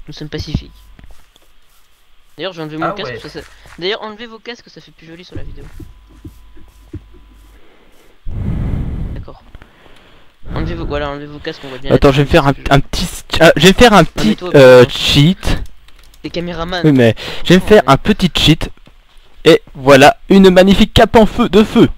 Nous sommes pacifiques. D'ailleurs, j'ai enlevé mon casque. Ouais. Parce que ça... D'ailleurs, enlevez vos casques, ça fait plus joli sur la vidéo. D'accord. Enlevez vos... Voilà, enlevez vos casques, on voit bien. Attends, je vais faire un petit... je vais faire un petit cheat. Les caméramans. Oui, mais je vais me faire un petit cheat. Et voilà, une magnifique cape en feu, de feu.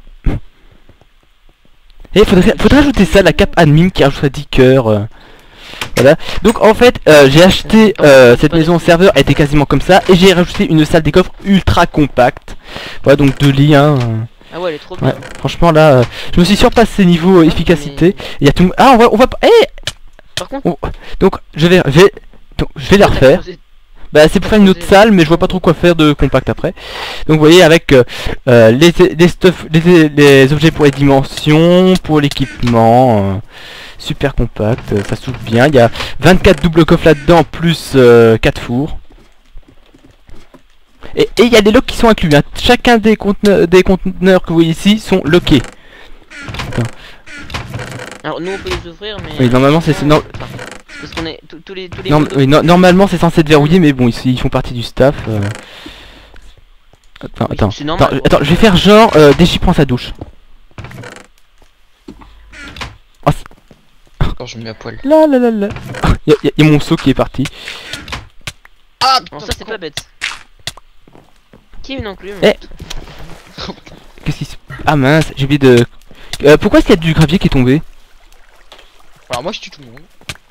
Et faudrait ajouter ça, la cape admin qui rajoute 10 cœurs. Voilà. Donc en fait, j'ai acheté cette maison au serveur, elle était quasiment comme ça. Et j'ai rajouté une salle des coffres ultra compacte. Voilà, donc 2 lits, hein. Ah ouais, elle est trop bien. Ouais, franchement là, je me suis surpassé niveau efficacité. Il y a tout... Ah, on va pas... Par contre... Donc je vais la refaire. Bah c'est pour faire une autre salle, mais je vois pas trop quoi faire de compact après. Donc vous voyez avec les objets pour les dimensions, pour l'équipement, super compact, ça s'ouvre bien. Il y a 24 doubles coffres là-dedans, plus 4 fours. Et il y a des locks qui sont inclus, hein. Chacun des conteneurs que vous voyez ici sont lockés. Alors nous on peut les ouvrir, mais... Oui, normalement c'est... Non, parce qu'on est tous les non, oui, normalement c'est censé être verrouillé, mais bon, ils font partie du staff. Attends, attends, je vais faire genre Déchi prend sa douche. Oh, Attends, je me mets à poil. là là là là. Il y a mon seau qui est parti. Ah non, ça c'est pas bête. Qui est une enclume? Qu'est-ce qui se... Ah mince, j'ai oublié de... pourquoi est-ce qu'il y a du gravier qui est tombé? Alors moi je tue tout le monde.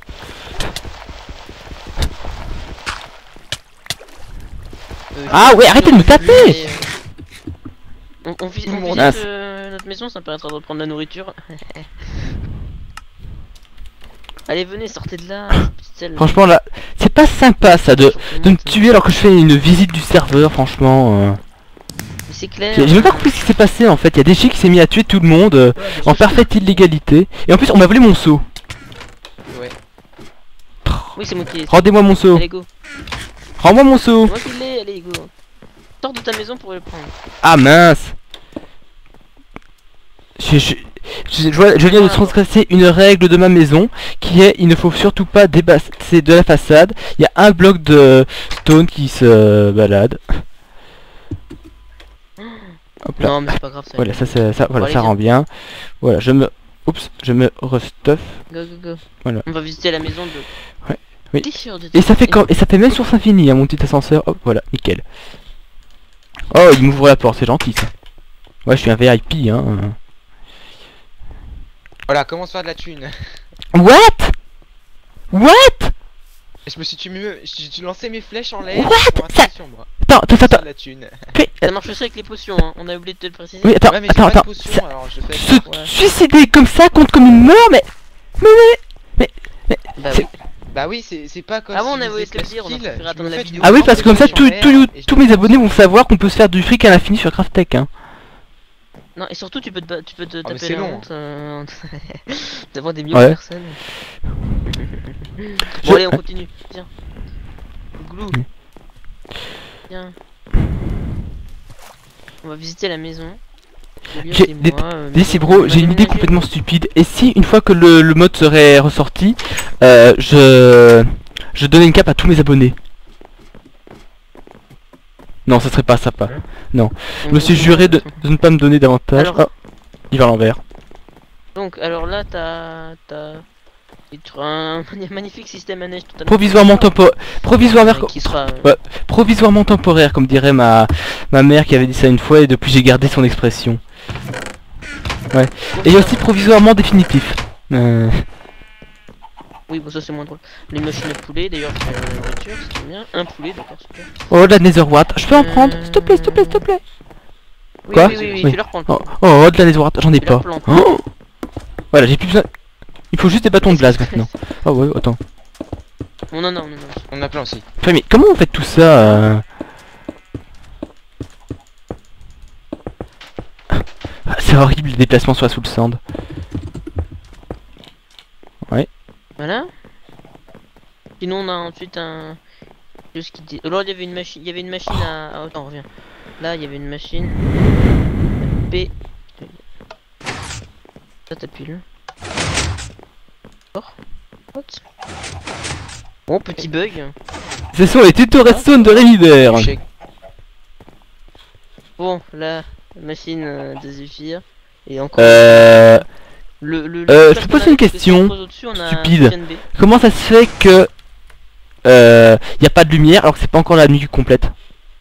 Ah ouais, arrêtez de me taper! On visite notre maison, ça me permettra de reprendre la nourriture. Allez, venez, sortez de là. Franchement là, c'est pas sympa ça de me tuer alors que je fais une visite du serveur, franchement. Mais c'est clair. J'ai même pas compris ce qui s'est passé en fait, il y a des chiens qui s'est mis à tuer tout le monde en parfaite illégalité. Et en plus on m'a volé mon seau. Ouais. Oui, c'est moi qui ai... Rendez-moi mon seau. Allez, go. Rends-moi mon seau. Moi qui l'ai, allez, go. Sors de ta maison pour le prendre. Ah mince. Je viens de transgresser une règle de ma maison qui est il ne faut surtout pas dépasser de la façade. Il y a un bloc de stone qui se balade. Hop là. Non mais c'est pas grave ça. Voilà, voilà, ça rend bien. Voilà, je me restuff. Go go go. Voilà. On va visiter la maison de... Ouais. Oui. De Et ça fait même source infinie, hein, mon petit ascenseur. Hop, voilà, nickel. Oh, il m'ouvre la porte, c'est gentil ça. Ouais, je suis un VIP, hein. Voilà, commence à faire de la thune. What? What? Et je me suis j'ai lancé mes flèches en l'air. What? Moi. Attends. La thune. Ça marche aussi avec les potions, hein. On a oublié de te le préciser. Oui, attends, ouais, mais attends. Potion, Ça... alors je fais Se suicider comme ça compte comme une mort, mais... Bah oui. Bah oui, c'est pas comme... Ah bon, on avait te le dire, on a préféré attendre la vidéo. Ah oui, parce que comme ça, tous mes abonnés vont savoir qu'on peut se faire du fric à l'infini sur Craftech, hein. Non, et surtout tu peux te taper c'est la long. honte devant des millions de personnes. Bon allez, on continue. Tiens. Glou. Tiens. On va visiter la maison. Bro, j'ai une idée complètement stupide. Et si une fois que le mode serait ressorti, je donnais une cape à tous mes abonnés? Non, ça serait pas sympa. Non. Je me suis juré de ne pas me donner davantage. Alors... Oh, il va à l'envers. Donc, alors là, t'as un magnifique système à neige totalement... Provisoirement temporaire, comme dirait ma mère qui avait dit ça une fois et depuis j'ai gardé son expression. Ouais. Et aussi provisoirement définitif. Oui, bon ça c'est moins drôle. Les machines à poulet, d'ailleurs, la voiture, c'est bien. Un poulet, d'accord, super. Oh, de la netherwart, je peux en prendre? S'il te plaît, s'il te plaît, s'il te plaît. Oui, quoi? Oui, tu leur prends. Oh, de la netherwart, j'en ai pas. Oh, voilà, j'ai plus besoin... Il faut juste des bâtons de glace maintenant. Oh ouais, attends. On en a, on a plein aussi. Mais comment vous faites tout ça C'est horrible, les déplacements soit sous le sand. Ouais. Voilà. Sinon on a ensuite un... Alors il y avait une machine, à... Attends, reviens. Là il y avait une machine. P. Ça t'appuies là. Oh, petit bug. Ce sont les tutos redstone de Rémibert. Échec. Bon, là, la machine de Zephyr. Et encore. Je te pose une question stupide. Comment ça se fait que y a pas de lumière alors que c'est pas encore la nuit complète?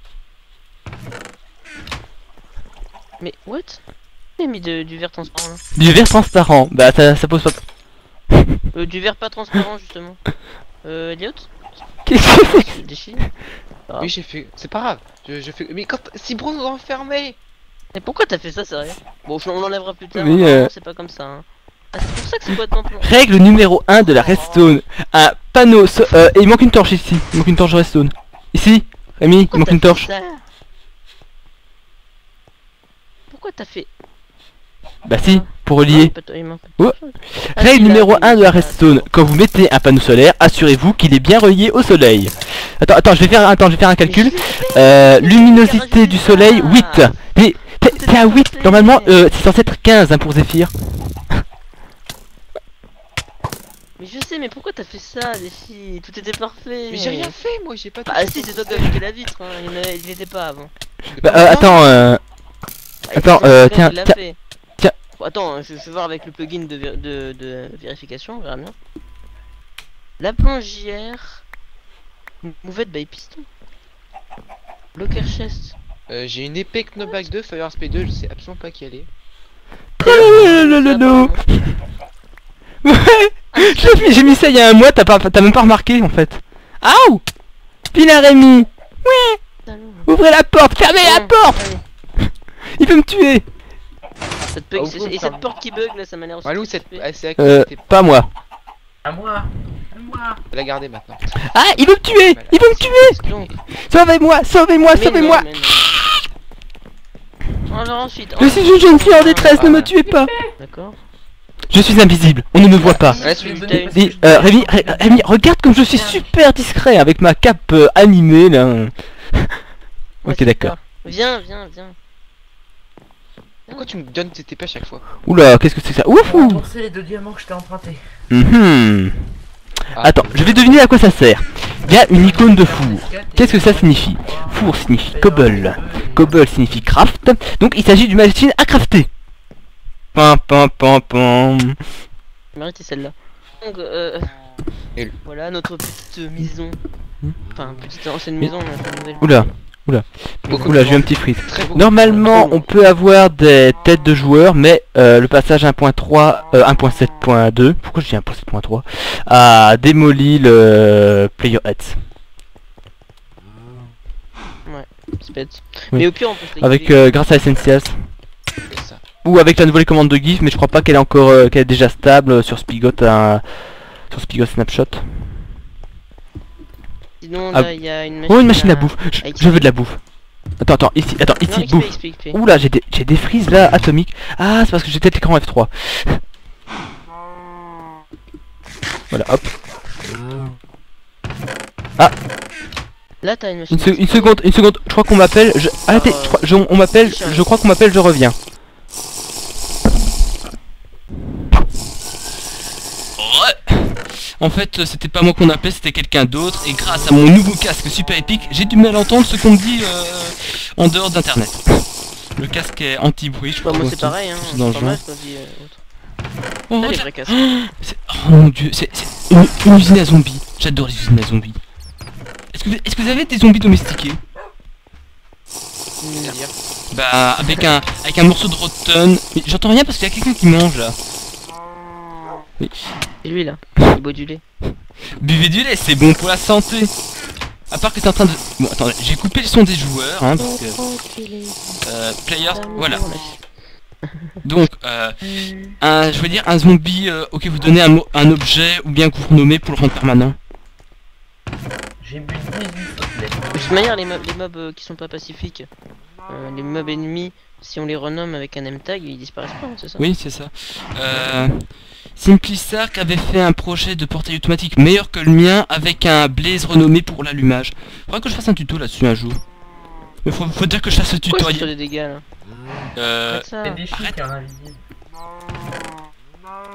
Mais what? J'ai mis du verre transparent là. Du verre transparent, bah ça pose pas. Du verre pas transparent justement. Elliot? Qu'est-ce que c'est? Déchire. Oui, j'ai fait. C'est pas grave. Je fais. Mais quand. Si Bro nous a enfermés. Mais pourquoi t'as fait ça, sérieux? Bon, on l'enlèvera plus tard. Oui, Non, c'est pas comme ça. Hein. Ah, c'est pour ça que c'est complètement plan. Règle numéro 1 de la redstone. Un panneau et il manque une torche ici. Il manque une torche de redstone. Ici, Rémi, il manque une torche. Pourquoi t'as fait? Bah si, pour relier. Oh. Règle numéro 1 de la redstone. Quand vous mettez un panneau solaire, assurez-vous qu'il est bien relié au soleil. Attends, je vais faire un calcul. Luminosité du soleil, 8. Mais t'es à 8, normalement c'est censé être 15 hein, pour Zephyr. Mais je sais, mais pourquoi t'as fait ça, les filles? Tout était parfait. Mais j'ai rien fait, moi, j'ai pas. Ah si, c'est toi qui as jeté la vitre, hein. Il était pas avant. Bah attends, tiens. Bon, attends, je vais voir avec le plugin de vérification, on verra bien. La planche JR. Mouvette by piston. Locker chest. J'ai une épée Knockback 2, Fire Speed 2, je sais absolument pas qui elle est. Non. Ouais, j'ai mis ça il y a un mois, t'as même pas remarqué en fait. Aouh! Vilain Rémi! Ouais! Ouvrez la porte, fermez la porte! Il peut me tuer! Et cette porte qui bug là, ça m'a l'air aussi. Walou, c'est pas moi. À moi. La garder maintenant. Ah, il veut me tuer! Il veut me tuer! Sauvez-moi! Sauvez-moi! Sauvez-moi! Alors ensuite. Je suis une jeune fille en détresse, ne me tuez pas! D'accord. Je suis invisible, on ne me voit pas. Rémi, regarde comme je suis super discret avec ma cape animée là. Ok, d'accord. Viens. Pourquoi tu me donnes tes épées à chaque fois? Oula, qu'est-ce que c'est ça? Ouf! On va rembourser les 2 diamants que je t'ai empruntés. Attends, je vais deviner à quoi ça sert. Il y a une icône de four. Qu'est-ce que ça signifie? Four signifie cobble. Cobble signifie craft. Donc il s'agit d'une machine à crafter. Pam. Mérite celle-là. Donc voilà notre petite maison. Enfin petite ancienne maison mais un peu nouvelle. Oula, j'ai eu un petit freeze. Normalement on peut avoir des têtes de joueurs, mais le passage 1.7.2, pourquoi je dis 1.7.3, a démoli le player heads. Ouais, c'est bête. Oui. Mais au pire on peut avec grâce à Essentials. Ou avec la nouvelle commande de GIF, mais je crois pas qu'elle est encore qu'elle est déjà stable sur Spigot sur Spigot Snapshot. Sinon là il y a une machine. Oh, une machine à bouffe. Je veux de la bouffe. Attends, ici, bouffe. Explique. Oula, j'ai des frises là atomiques. Ah, c'est parce que j'ai peut-être l'écran F3. Voilà, hop. Ah. Là t'as une machine. Une seconde. Je crois qu'on m'appelle. Arrêtez. On m'appelle. Je crois qu'on m'appelle. Je reviens. En fait, c'était pas moi qu'on appelait, c'était quelqu'un d'autre. Et grâce à mon nouveau casque super épique, j'ai du mal à entendre ce qu'on me dit en dehors d'internet. Le casque est anti-bruit, je crois. Moi c'est pareil, hein. C'est dans le genre. Oh, les vrais casques. Oh mon dieu, c'est une usine à zombies. J'adore les usines à zombies. Est-ce que vous avez des zombies domestiqués? Bah avec un morceau de rotten. Mais j'entends rien parce qu'il y a quelqu'un qui mange là. Oui. Et lui là, il boit du lait. Buvez du lait, c'est bon pour la santé. À part que t'es en train de... Bon, attendez, j'ai coupé le son des joueurs, hein, parce que... players, voilà. Donc, je veux dire, un zombie auquel vous donnez un objet ou bien que vous renommez pour le rendre permanent. J'ai bu 18 lait. De toute manière, les mobs qui sont pas pacifiques, les mobs ennemis, si on les renomme avec un M-tag, ils disparaissent pas, c'est ça? Oui, c'est ça. Simplisark avait fait un projet de portail automatique meilleur que le mien avec un blaze renommé pour l'allumage. Faudrait que je fasse un tuto là-dessus un jour. Mais faut dire que je fasse ce tuto. Pourquoi des dégâts là? C'est des chiens qui en invisible.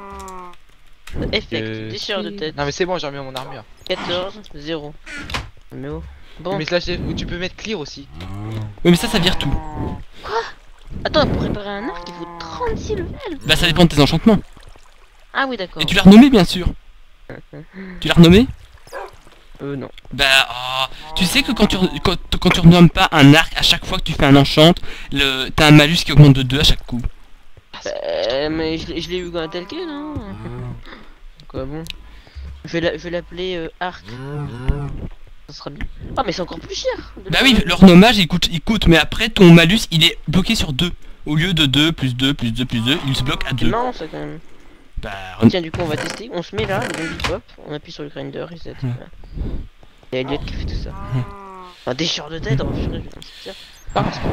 Effect, déchirure de tête. Non mais c'est bon, j'ai remis mon armure. 14, 0. Mais oh. Bon. Mais slash F, ou tu peux mettre clear aussi. Oui, mais ça vire tout. Attends, pour réparer un arc, il faut 36 levels. Bah, ça dépend de tes enchantements. Ah oui, d'accord. Et tu l'as renommé, bien sûr. Tu l'as renommé? Non. Bah, tu sais que quand tu renommes pas un arc à chaque fois que tu fais un enchant, t'as un malus qui augmente de 2 à chaque coup. Mais je l'ai eu tel quel, hein. Quoi bon. Je vais l'appeler arc. Ça sera bien. Ah mais c'est encore plus cher. Bah oui, le renommage il coûte, mais après ton malus il est bloqué sur 2. Au lieu de 2 plus 2 plus 2 plus 2, il se bloque à C'est 2. marrant ça quand même. Bah, Tiens, du coup on va tester. On se met là, le zombie pop, on appuie sur le grinder et c'est voilà. Il y a Elliot qui fait tout ça. Un déchireur de tête, oh purée, je vais me sortir.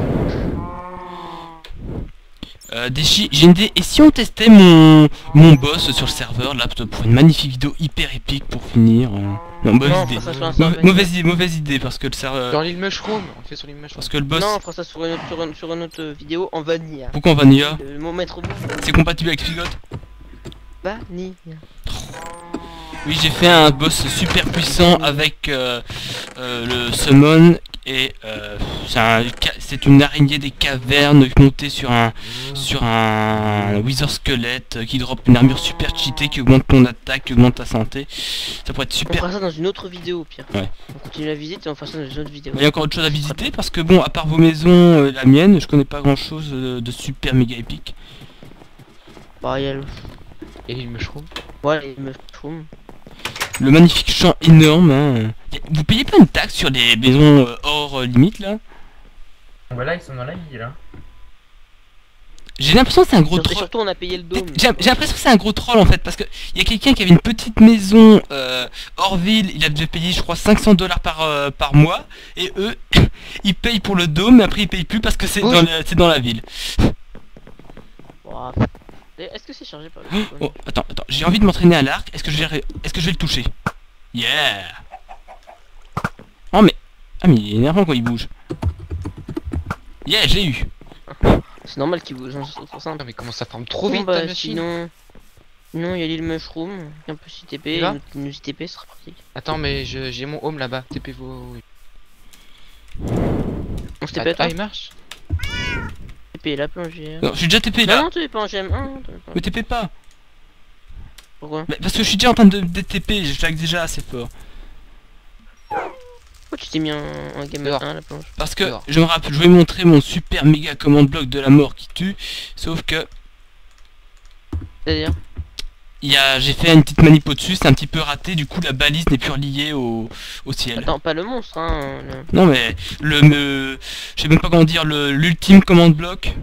j'ai une idée, et si on testait mon boss sur le serveur là pour une magnifique vidéo hyper épique pour finir Non, mauvaise Non, on idée. fera ça sur un serveur. Mauvaise idée parce que le serveur... Dans l'île Mushroom, on le fait sur l'île Mushroom. Parce que le boss... Non, on fera ça sur une autre vidéo en vanilla. Pourquoi en vanilla? Mon maître mot. C'est compatible avec Figot? Vanilla. Oui, j'ai fait un boss super puissant avec le summon et c'est une araignée des cavernes montée sur un wither squelette qui drop une armure super cheatée qui augmente ton attaque, qui augmente ta santé. Ça pourrait être On super. fera ça dans une autre vidéo, Pierre. Ouais. On continue la visite et on fera ça dans une autre vidéo. Il y a encore autre chose à visiter parce que bon, à part vos maisons, la mienne, je connais pas grand chose de super méga épique. Bah, il y a le... Et l'île Mushroom. Voilà, les mushrooms. Le magnifique champ énorme, hein. Vous payez pas une taxe sur les maisons hors limite là? Bah là ils sont dans la ville là. J'ai l'impression que c'est un gros Et troll. surtout, on a payé le dôme. J'ai l'impression que c'est un gros troll en fait parce que il y a quelqu'un qui avait une petite maison hors ville, il a déjà payé je crois 500 $ par mois et eux ils payent pour le dôme mais après ils payent plus parce que c'est dans la ville. Oh, est-ce que c'est chargé par le téléphone? Oh, attends, j'ai envie de m'entraîner à l'arc, est-ce que je vais le toucher? Yeah. Oh mais... Ah mais il est énervant quand il bouge. Yeah, je l'ai eu. C'est normal qu'il bouge, hein, c'est trop simple. Non mais comment ça forme trop Bon, vite bah, ta machine. sinon, il y a l'île Mushroom, un peu si TP, Là nous TP, ce sera pratique. Attends mais j'ai mon home là-bas, TP vos... On se TP toi? il marche. TP la plongée. Non, je suis déjà TP Non, là. non, tu es pas en GM1. Me TP pas. Pourquoi? Mais parce que je suis déjà en train de TP, je lag déjà assez fort. Pourquoi tu t'es mis en game Dehors. 1 la planche? Parce que Dehors. je me rappelle, je vais montrer mon super méga commande bloc de la mort qui tue. Sauf que C'est-à-dire? j'ai fait une petite manip au-dessus, c'est un petit peu raté, du coup la balise n'est plus reliée au ciel. Attends, pas le monstre, hein. Non mais je sais même pas comment dire, l'ultime commande bloc.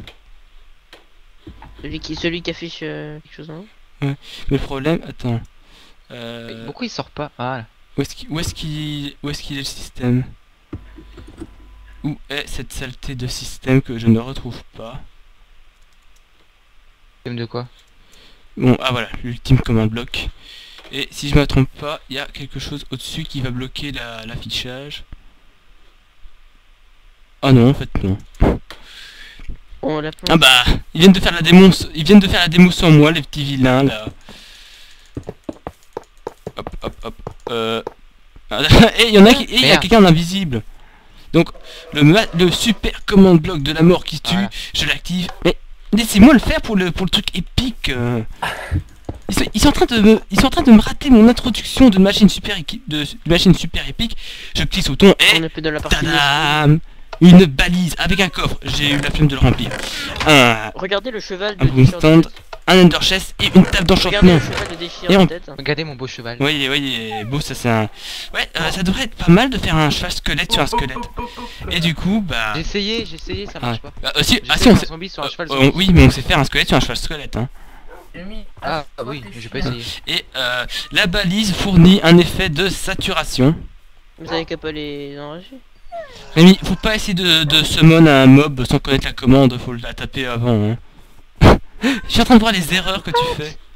Celui qui affiche quelque chose, hein. Mais le problème, attends. Mais pourquoi il sort pas? Ah là. Où est-ce qu'il est le système? Où est cette saleté de système que je ne retrouve pas? Thème de quoi? Bon, ah voilà, l'ultime command bloc. Et si je me trompe pas, il y a quelque chose au-dessus qui va bloquer l'affichage. Ah non, en fait non. Bon, la planche. Ah bah, ils viennent de faire la démo sans moi, les petits vilains là. Hop. Et il y en a il y a quelqu'un d'invisible. Donc le super command bloc de la mort qui tue, voilà. Je l'active. Mais laissez-moi le faire pour le truc épique. Ils sont en train de me rater mon introduction de machine super épique. Je clique sur le bouton et On est plus dans la partie. tadam, une balise avec un coffre. J'ai eu la flemme de le remplir. Regardez le cheval de Un déchirure boomstand, de tête. un under chest et une table Regardez d'enchantement. le cheval de déchirure Et de on- tête. Regardez mon beau cheval. Oui, il est beau, ça c'est un... Ouais, ça devrait être pas mal de faire un cheval squelette sur un squelette. Et du coup, bah... J'ai essayé, ça marche pas. si, J'ai ah fait si, on un sait... zombie sur un cheval zombie. oui, mais on sait faire un squelette sur un cheval squelette, hein. Ah oui, mais j'ai pas essayé. Et la balise fournit un effet de saturation. Vous avez qu'à pas les enrager. Rémi, faut pas essayer de summon un mob sans connaître la commande, faut la taper avant, hein. Je suis en train de voir les erreurs que tu fais.